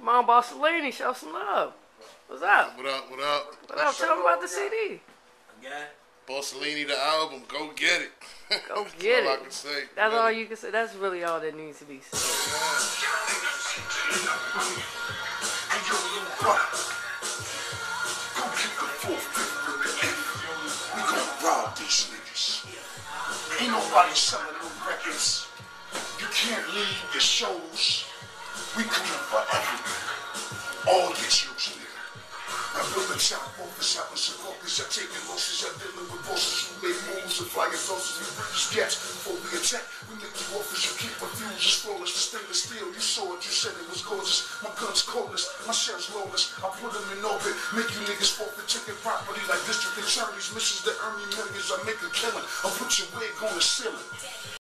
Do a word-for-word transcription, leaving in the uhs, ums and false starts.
Come on, Bossilini, show some love. What's up? What up, what up? What up? Tell them about the C D. Yeah. Bossilini, the album, go get it. Go That's get all it. I can say. That's all you can say. That's really all that needs to be said. We gonna rob these niggas. Ain't nobody selling no records. You can't leave your shows. We coming for everything. All your children. I build a chop office, I was a focus, I taking losses, I dealing with bosses who make moves and flying sauces, we bring sketch. Before we attack, we make you offers, you keep refused, it's flawless, the stainless steel, you saw it, you said it was gorgeous, my gun's cordless, my shells lawless, I put them in orbit, make you niggas forfeit, taking property like district attorneys, missions that earn me millions, I make a killing, I put your wig on the ceiling.